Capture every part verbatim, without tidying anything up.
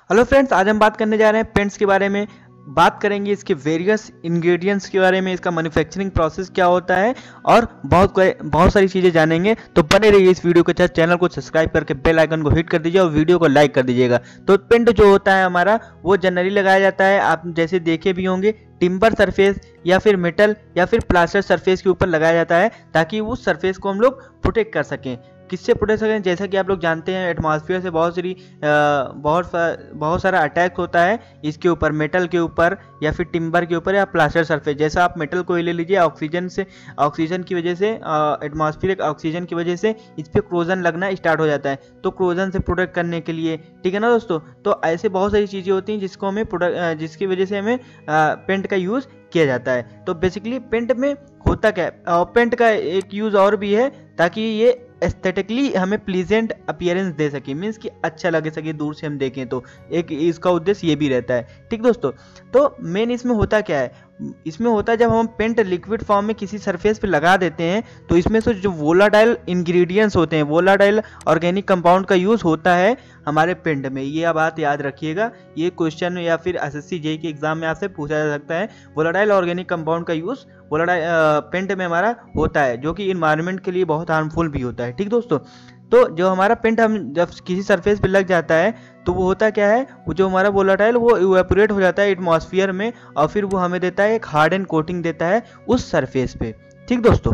Hello friends, आज हम बात करने जा रहे हैं पेंट्स के बारे में। बात करेंगे इसके वेरियस इंग्रेडिएंट्स के बारे में, इसका मैन्युफैक्चरिंग प्रोसेस क्या होता है और बहुत बहुत सारी चीज़ें जानेंगे। तो बने रहिए इस वीडियो के साथ। चैनल को सब्सक्राइब करके बेल आइकन को हिट कर दीजिए और वीडियो को लाइक कर दीजिएगा। तो पेंट जो होता है हमारा वो जनरली लगाया जाता है, आप जैसे देखे भी होंगे, टिम्बर सरफेस या फिर मेटल या फिर प्लास्टर सरफेस के ऊपर लगाया जाता है ताकि उस सरफेस को हम लोग प्रोटेक्ट कर सकें। किससे प्रोटेक्ट सकें? जैसा कि आप लोग जानते हैं, एटमॉस्फेयर से बहुत सारी बहुत बहुत सारा अटैक होता है इसके ऊपर, मेटल के ऊपर या फिर टिम्बर के ऊपर या प्लास्टर सरफेस। जैसा आप मेटल को ले लीजिए, ऑक्सीजन से ऑक्सीजन की वजह से एटमॉस्फेरिक ऑक्सीजन की वजह से इस पर क्रोजन लगना स्टार्ट हो जाता है। तो क्रोजन से प्रोटेक्ट करने के लिए, ठीक है ना दोस्तों, तो ऐसे बहुत सारी चीज़ें होती हैं जिसको हमें प्रोडक्ट जिसकी वजह से हमें पेंट का यूज़ किया जाता है। तो बेसिकली पेंट में होता क्या है, पेंट का एक यूज़ और भी है ताकि ये एस्थेटिकली हमें प्लीजेंट अपीयरेंस दे सके, मीन्स कि अच्छा लगे सके दूर से हम देखें तो, एक इसका उद्देश्य ये भी रहता है। ठीक दोस्तों, तो मेन इसमें होता क्या है, इसमें होता है जब हम पेंट लिक्विड फॉर्म में किसी सरफेस पे लगा देते हैं तो इसमें से जो वोलाटाइल इंग्रेडिएंट्स होते हैं, वोलाटाइल ऑर्गेनिक कंपाउंड का यूज़ होता है हमारे पेंट में। ये बात याद रखिएगा, ये क्वेश्चन या फिर एसएससी जेईई के एग्जाम में आपसे पूछा जा सकता है। वोलाटाइल ऑर्गेनिक कंपाउंड का यूज़ वोलाटाइल पेंट में हमारा होता है, जो कि इन्वायरमेंट के लिए बहुत हार्मफुल भी होता है। ठीक दोस्तों, तो जो हमारा पेंट हम जब किसी सरफेस पे लग जाता है तो वो होता क्या है, वो जो हमारा वोलाटाइल वो इवेपोरेट हो जाता है एटमॉस्फेयर में और फिर वो हमें देता है एक हार्ड एंड कोटिंग देता है उस सरफेस पे। ठीक दोस्तों,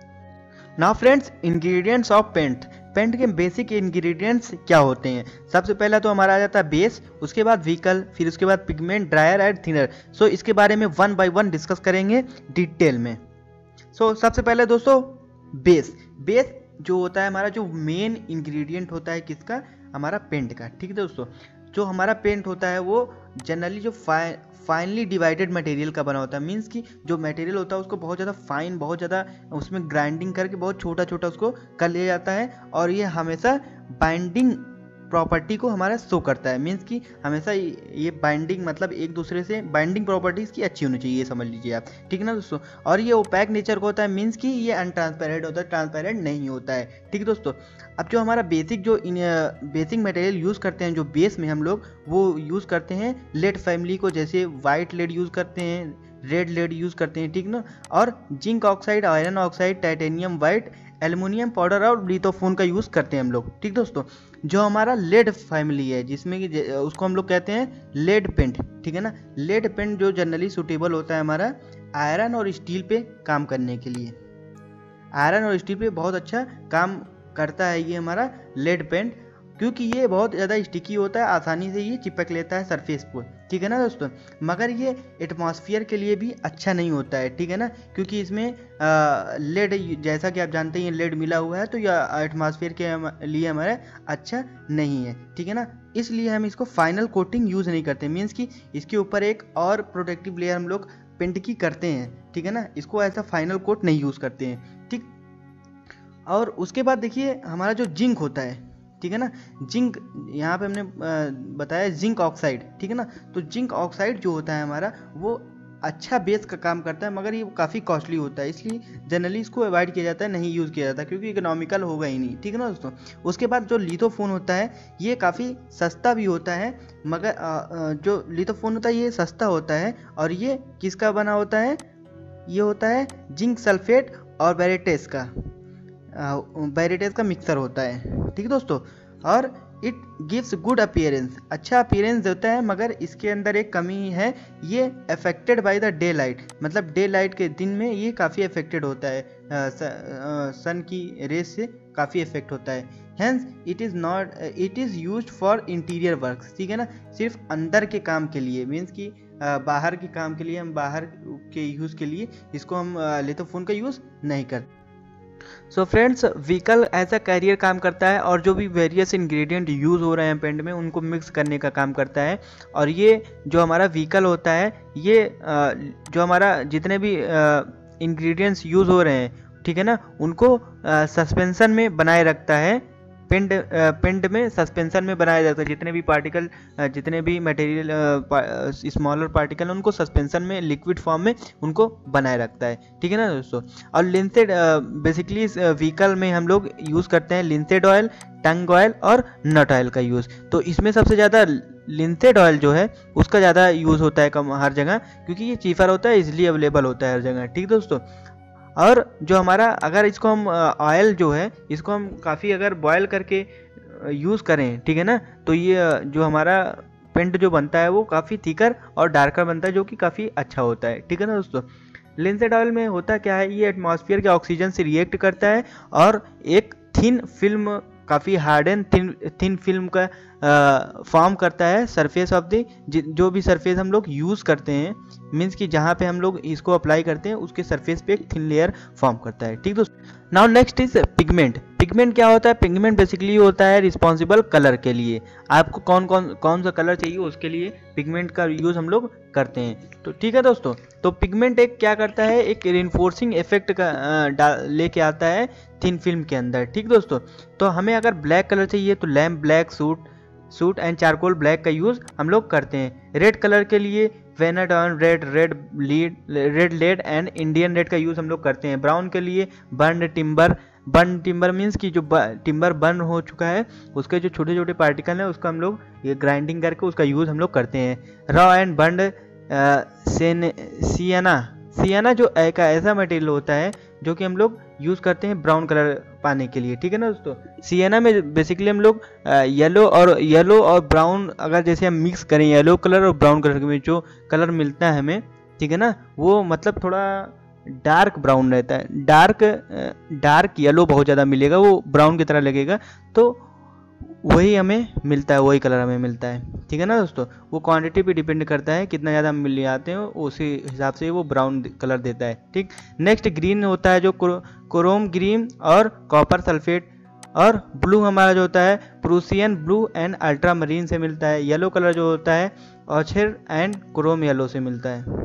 now friends, ingredients of paint. Paint के बेसिक इंग्रेडिएंट्स क्या होते हैं? सबसे पहला तो हमारा आ जाता है बेस, उसके बाद व्हीकल, फिर उसके बाद pigment, drier and thinner. So इसके बारे में वन बाय वन डिस्कस करेंगे डिटेल में। सो so, सबसे पहले दोस्तों बेस। बेस जो होता है हमारा जो मेन इंग्रेडिएंट होता है किसका, हमारा पेंट का। ठीक है दोस्तों, जो हमारा पेंट होता है वो जनरली जो फाइ फाइनली डिवाइडेड मटेरियल का बना होता है, मीन्स कि जो मटेरियल होता है उसको बहुत ज़्यादा फाइन, बहुत ज़्यादा उसमें ग्राइंडिंग करके बहुत छोटा छोटा उसको कर लिया जाता है और ये हमेशा बाइंडिंग प्रॉपर्टी को हमारा शो करता है। मीन्स कि हमेशा ये बाइंडिंग मतलब एक दूसरे से बाइंडिंग प्रॉपर्टीज़ की अच्छी होनी चाहिए, ये समझ लीजिए आप। ठीक है ना दोस्तों, और ये ओपैक नेचर का होता है, मीन्स कि ये अनट्रांसपेरेंट होता है, ट्रांसपेरेंट नहीं होता है। ठीक है दोस्तों, अब जो हमारा बेसिक जो बेसिक मटेरियल यूज़ करते हैं जो बेस में हम लोग, वो यूज़ करते हैं लेड फैमिली को, जैसे वाइट लेड यूज़ करते हैं, रेड लेड यूज़ करते हैं, ठीक ना, और zinc oxide, iron oxide, titanium white, aluminium powder और लिथोफोन का यूज़ करते हैं हम लोग। ठीक दोस्तों, जो हमारा लेड फैमिली है जिसमें कि उसको हम लोग कहते हैं लेड पेंट। ठीक है ना, लेड पेंट जो जनरली सूटेबल होता है हमारा आयरन और स्टील पे काम करने के लिए। आयरन और स्टील पे बहुत अच्छा काम करता है ये हमारा लेड पेंट, क्योंकि ये बहुत ज़्यादा स्टिकी होता है, आसानी से ये चिपक लेता है सरफेस पर। ठीक है ना दोस्तों, मगर ये एटमॉस्फेयर के लिए भी अच्छा नहीं होता है। ठीक है ना, क्योंकि इसमें लेड, जैसा कि आप जानते हैं लेड मिला हुआ है, तो यह एटमॉस्फेयर के लिए हमारा अच्छा नहीं है। ठीक है ना, इसलिए हम इसको फाइनल कोटिंग यूज़ नहीं करते, मीन्स कि इसके ऊपर एक और प्रोटेक्टिव लेयर हम लोग पेंट की करते हैं। ठीक है ना, इसको ऐसा फाइनल कोट नहीं यूज़ करते हैं। ठीक, और उसके बाद देखिए हमारा जो जिंक होता है, ठीक है ना, जिंक यहाँ पे हमने बताया जिंक ऑक्साइड। ठीक है ना, तो जिंक ऑक्साइड जो होता है हमारा वो अच्छा बेस का काम करता है, मगर ये काफ़ी कॉस्टली होता है, इसलिए जनरली इसको अवॉइड किया जाता है, नहीं यूज़ किया जाता क्योंकि इकोनॉमिकल होगा ही नहीं। ठीक है ना दोस्तों, उसके बाद जो लिथोफोन होता है ये काफ़ी सस्ता भी होता है, मगर जो लिथोफोन होता है ये सस्ता होता है और ये किसका बना होता है, ये होता है जिंक सल्फेट और बैरेटेस का बैरेटेस का मिक्सर होता है। ठीक है दोस्तों, और इट गिव्स गुड अपीयरेंस, अच्छा अपीयरेंस देता है, मगर इसके अंदर एक कमी है, ये affected by the daylight, मतलब डे लाइट के दिन में ये काफ़ी अफेक्टेड होता है, आ, स, आ, सन की रेस से काफ़ी इफेक्ट होता है। Hence it is not it is used for interior work. ठीक है ना, सिर्फ अंदर के काम के लिए, मीन्स कि बाहर के काम के लिए, हम बाहर के यूज़ के लिए इसको हम लिथोफोन का यूज़ नहीं करते। सो फ्रेंड्स, व्हीकल ऐसा कैरियर काम करता है और जो भी वेरियस इंग्रेडिएंट यूज़ हो रहे हैं पेंट में उनको मिक्स करने का काम करता है। और ये जो हमारा व्हीकल होता है ये जो हमारा जितने भी इंग्रेडिएंट्स यूज़ हो रहे हैं, ठीक है ना, उनको सस्पेंशन में बनाए रखता है पिंड पिंड में सस्पेंशन में बनाया जाता है। जितने भी पार्टिकल, जितने भी मटेरियल स्मॉलर पार्टिकल उनको सस्पेंशन में लिक्विड फॉर्म में उनको बनाए रखता है, ठीक है ना दोस्तों। और लिंसेड बेसिकली इस व्हीकल में हम लोग यूज़ करते हैं लिंसेड ऑयल, टंग ऑयल और नट ऑयल का यूज़। तो इसमें सबसे ज़्यादा लिंसेड ऑयल जो है उसका ज़्यादा यूज़ होता है कम हर जगह, क्योंकि ये चीपर होता है, इजीली अवेलेबल होता है हर जगह, ठीक दोस्तों। और जो हमारा अगर इसको हम ऑयल जो है इसको हम काफ़ी अगर बॉयल करके यूज़ करें, ठीक है ना, तो ये जो हमारा पेंट जो बनता है वो काफ़ी थिकर और डार्कर बनता है, जो कि काफ़ी अच्छा होता है, ठीक है ना दोस्तों। लिंसेड ऑयल में होता क्या है, ये एटमॉस्फेयर के ऑक्सीजन से रिएक्ट करता है और एक थिन फिल्म, काफ़ी hard and thin thin film का फॉर्म करता है सरफेस ऑफ द, जो भी सरफेस हम लोग यूज़ करते हैं, मीन्स कि जहाँ पे हम लोग इसको अप्लाई करते हैं उसके सरफेस पे एक थिन लेयर फॉर्म करता है, ठीक दोस्तों। Now next is pigment. Pigment क्या होता है? पिगमेंट बेसिकली होता है रिस्पॉन्सिबल कलर के लिए। आपको कौन कौन कौन सा कलर चाहिए उसके लिए पिगमेंट का यूज़ हम लोग करते हैं, तो ठीक है दोस्तों। तो पिगमेंट एक क्या करता है, एक रिइंफोर्सिंग इफेक्ट का लेके आता है थिन फिल्म के अंदर, ठीक दोस्तों। तो हमें अगर ब्लैक कलर चाहिए तो lamp black, soot soot and charcoal black का यूज़ हम लोग करते हैं। रेड कलर के लिए Venetian red, red lead, red lead and Indian red का यूज़ हम लोग करते हैं। ब्राउन के लिए burn timber, burn timber means कि जो टिम्बर बर्न हो चुका है उसके जो छोटे छोटे पार्टिकल हैं उसका हम लोग ये ग्राइंडिंग करके उसका यूज़ हम लोग करते हैं। Raw and burn sienna, sienna जो एक ऐसा मटेरियल होता है जो कि हम लोग यूज़ करते हैं ब्राउन कलर पाने के लिए, ठीक है ना दोस्तों। सियाना में बेसिकली हम लोग येलो और येलो और ब्राउन अगर जैसे हम मिक्स करें, येलो कलर और ब्राउन कलर में जो कलर मिलता है हमें, ठीक है ना, वो मतलब थोड़ा डार्क ब्राउन रहता है, डार्क डार्क येलो बहुत ज़्यादा मिलेगा, वो ब्राउन की तरह लगेगा, तो वही हमें मिलता है, वही कलर हमें मिलता है, ठीक है ना दोस्तों। वो क्वांटिटी पे डिपेंड करता है, कितना ज़्यादा हम ले आते हैं उसी हिसाब से वो ब्राउन कलर देता है, ठीक। नेक्स्ट ग्रीन होता है जो क्रोम ग्रीन और कॉपर सल्फेट, और ब्लू हमारा जो होता है Prussian blue and ultramarine से मिलता है। येलो कलर जो होता है ऑचर एंड क्रोम येलो से मिलता है।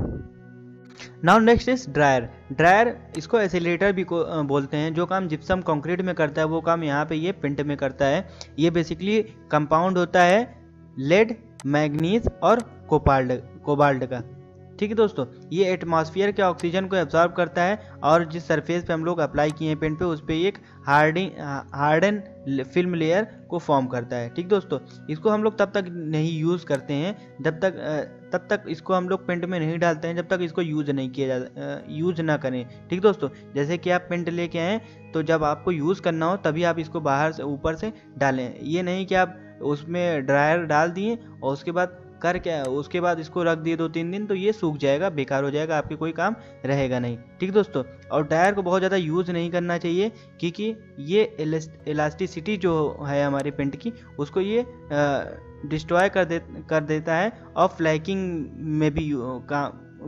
Now next is drier. Drier इसको एसिलेटर भी को बोलते हैं। जो काम जिप्सम कंक्रीट में करता है वो काम यहाँ पे ये पेंट में करता है। ये बेसिकली कंपाउंड होता है लेड, मैग्नीज और कोबाल्ट कोबाल्ट का, ठीक है दोस्तों। ये एटमॉस्फेयर के ऑक्सीजन को एब्जॉर्ब करता है और जिस सरफेस पे हम लोग अप्लाई किए हैं पेंट पे उस पर एक हार्डिंग हार्डन फिल्म लेयर को फॉर्म करता है, ठीक दोस्तों। इसको हम लोग तब तक नहीं यूज़ करते हैं जब तक तब तक इसको हम लोग पेंट में नहीं डालते हैं जब तक इसको यूज़ नहीं किया जा यूज़ ना करें, ठीक दोस्तों। जैसे कि आप पेंट लेके आएँ तो जब आपको यूज़ करना हो तभी आप इसको बाहर से ऊपर से डालें। ये नहीं कि आप उसमें ड्रायर डाल दिए और उसके बाद कर क्या उसके बाद इसको रख दिए दो तीन दिन, तो ये सूख जाएगा, बेकार हो जाएगा, आपके कोई काम रहेगा नहीं, ठीक दोस्तों। और ड्रायर को बहुत ज़्यादा यूज़ नहीं करना चाहिए क्योंकि ये इलास्टिसिटी जो है हमारे पेंट की उसको ये डिस्ट्रॉय कर दे कर देता है और फ्लैकिंग में भी का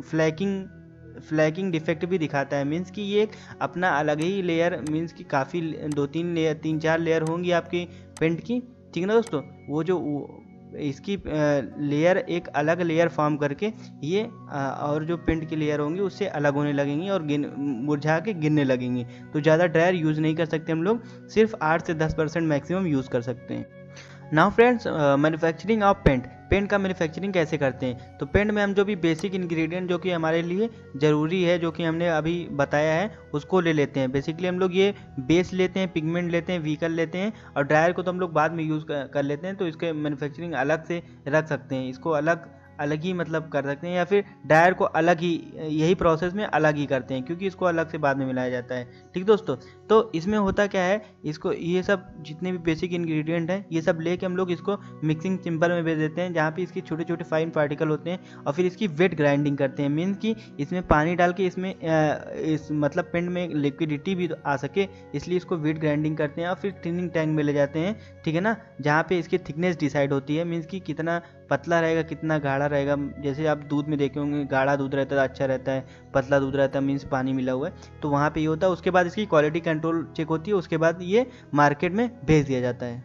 फ्लैकिंग फ्लैकिंग डिफेक्ट भी दिखाता है। मीन्स कि ये अपना अलग ही लेयर, मीन्स कि काफ़ी दो तीन लेयर तीन चार लेयर होंगी आपकी पेंट की, ठीक है ना दोस्तों। वो जो इसकी लेयर एक अलग लेयर फॉर्म करके ये और जो पेंट की लेयर होंगी उससे अलग होने लगेंगी और गिन मुरझा के गिरने लगेंगी। तो ज़्यादा ड्रायर यूज़ नहीं कर सकते हम लोग, सिर्फ आठ से दस परसेंट मैक्सिमम यूज़ कर सकते हैं। Now friends, manufacturing of paint. Paint का मैन्युफैक्चरिंग कैसे करते हैं? तो पेंट में हम जो भी बेसिक इंग्रेडिएंट जो कि हमारे लिए ज़रूरी है, जो कि हमने अभी बताया है, उसको ले लेते हैं। बेसिकली हम लोग ये बेस लेते हैं, पिगमेंट लेते हैं, व्हीकल लेते हैं, और ड्रायर को तो हम लोग बाद में यूज़ कर लेते हैं। तो इसके मैन्युफैक्चरिंग अलग से रख सकते हैं, इसको अलग अलग ही मतलब कर सकते हैं, या फिर ड्रायर को अलग ही यही प्रोसेस में अलग ही करते हैं क्योंकि इसको अलग से बाद में मिलाया जाता है, ठीक दोस्तों। तो इसमें होता क्या है, इसको ये सब जितने भी बेसिक इंग्रेडिएंट हैं ये सब लेके हम लोग इसको मिक्सिंग चैम्बर में भेज देते हैं, जहाँ पे इसके छोटे छोटे फाइन पार्टिकल होते हैं, और फिर इसकी वेट ग्राइंडिंग करते हैं। मीन्स कि इसमें पानी डाल के इसमें इस मतलब पेंट में लिक्विडिटी भी आ सके, इसलिए इसको वेट ग्राइंडिंग करते हैं और फिर थिनिंग टैंक में ले जाते हैं, ठीक है ना, जहाँ पे इसकी थिकनेस डिसाइड होती है। मीन्स कि कितना पतला रहेगा, कितना गाढ़ा रहेगा। जैसे आप दूध में देखे होंगे, गाढ़ा दूध रहता है अच्छा रहता है, पतला दूध रहता है मीन्स पानी मिला हुआ है, तो वहाँ पे ये होता है। उसके बाद इसकी क्वालिटी कंट्रोल चेक होती है, उसके बाद ये मार्केट में भेज दिया जाता है।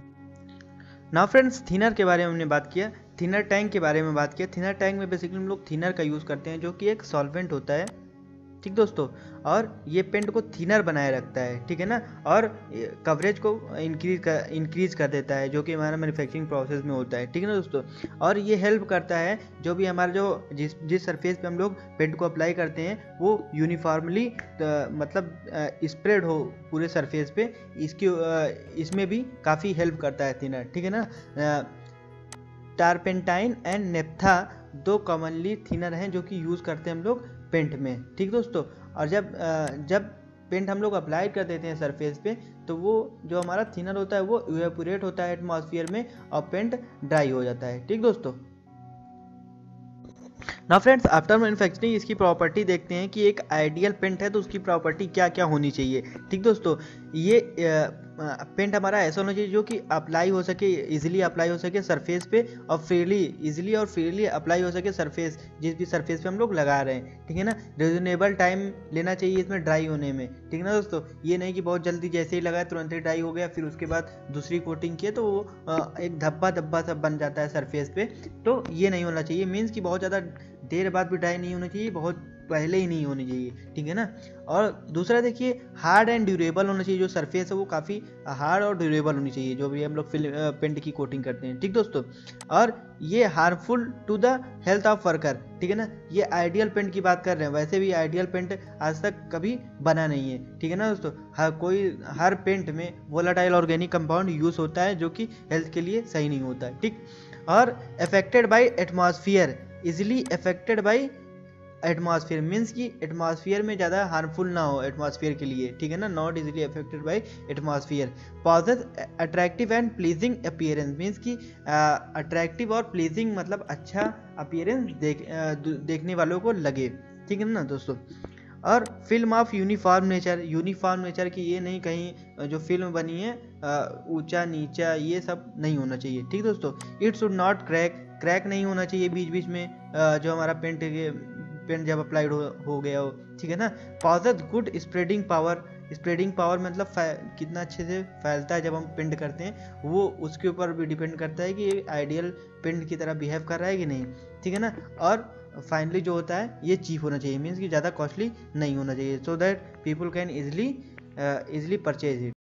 नाउ फ्रेंड्स, थिनर के बारे में हमने बात किया, थिनर टैंक के बारे में बात किया। थिनर टैंक में बेसिकली हम लोग थिनर का यूज़ करते हैं जो कि एक सॉल्वेंट होता है, ठीक दोस्तों, और ये पेंट को थिनर बनाए रखता है, ठीक है ना, और कवरेज को इंक्रीज कर इंक्रीज कर देता है, जो कि हमारा मैन्युफैक्चरिंग प्रोसेस में होता है, ठीक है ना दोस्तों। और ये हेल्प करता है जो भी हमारा जो जिस जिस सरफेस पे हम लोग पेंट को अप्लाई करते हैं वो यूनिफॉर्मली मतलब स्प्रेड हो पूरे सरफेस पे, इसकी इसमें भी काफ़ी हेल्प करता है थिनर, ठीक है ना। टारपेंटाइन एंड नेप्था दो कॉमनली थिनर हैं जो कि यूज़ करते हैं हम लोग पेंट में, ठीक दोस्तों। और जब जब पेंट हम लोग अप्लाई कर देते हैं सरफेस पे तो वो जो हमारा थिनर होता है वो इवेपोरेट होता है एटमॉस्फेयर में और पेंट ड्राई हो जाता है, ठीक दोस्तों। ना फ्रेंड्स, आफ्टर मैन्युफैक्चरिंग इसकी प्रॉपर्टी देखते हैं कि एक आइडियल पेंट है तो उसकी प्रॉपर्टी क्या क्या होनी चाहिए, ठीक दोस्तों। ये पेंट हमारा ऐसा होना चाहिए जो कि अप्लाई हो सके, इजीली अप्लाई हो सके सरफेस पे, और फ्रीली इजीली और फ्रीली अप्लाई हो सके सरफेस जिस भी सरफेस पे हम लोग लगा रहे हैं, ठीक है ना। रीजनेबल टाइम लेना चाहिए इसमें ड्राई होने में, ठीक है ना दोस्तों। ये नहीं कि बहुत जल्दी जैसे ही लगाया तुरंत ही ड्राई हो गया, फिर उसके बाद दूसरी कोटिंग किए तो वो एक धब्बा धब्बा सा बन जाता है सरफेस पे, तो ये नहीं होना चाहिए। मीन्स कि बहुत ज़्यादा देर बाद भी ड्राई नहीं होना चाहिए, बहुत पहले ही नहीं होनी चाहिए, ठीक है ना। और दूसरा देखिए, हार्ड एंड ड्यूरेबल होना चाहिए, जो सरफेस है वो काफ़ी हार्ड और ड्यूरेबल होनी चाहिए जो भी हम लोग फिल्म पेंट की कोटिंग करते हैं, ठीक दोस्तों। और ये harmful to the health of worker, ठीक है ना। ये आइडियल पेंट की बात कर रहे हैं, वैसे भी आइडियल पेंट आज तक कभी बना नहीं है, ठीक है ना दोस्तों। हर कोई हर पेंट में वोलाटाइल ऑर्गेनिक कंपाउंड यूज़ होता है जो कि हेल्थ के लिए सही नहीं होता है, ठीक। और affected by atmosphere, easily affected by atmosphere, means कि एटमॉस्फेयर में ज़्यादा हार्मफुल ना हो एटमॉस्फेयर के लिए, ठीक है ना। Not easily affected by atmosphere. Possess attractive and pleasing appearance, means कि अट्रैक्टिव और प्लीजिंग मतलब अच्छा अपीयरेंस देख uh, देखने वालों को लगे, ठीक है ना दोस्तों। और film of uniform nature, uniform nature की ये नहीं कहीं जो फिल्म बनी है ऊंचा नीचा ये सब नहीं होना चाहिए, ठीक दोस्तों। It should not crack, crack नहीं होना चाहिए बीच बीच में जो हमारा पेंट के पेंट जब अप्लाइड हो, हो गया हो, ठीक है ना। Possess good spreading power, spreading power मतलब कितना अच्छे से फैलता है जब हम पेंट करते हैं, वो उसके ऊपर भी डिपेंड करता है कि ये आइडियल पेंट की तरह बिहेव कर रहा है कि नहीं, ठीक है ना। और फाइनली जो होता है ये चीप होना चाहिए, मीन्स कि ज़्यादा कॉस्टली नहीं होना चाहिए, so that people can easily easily purchase it.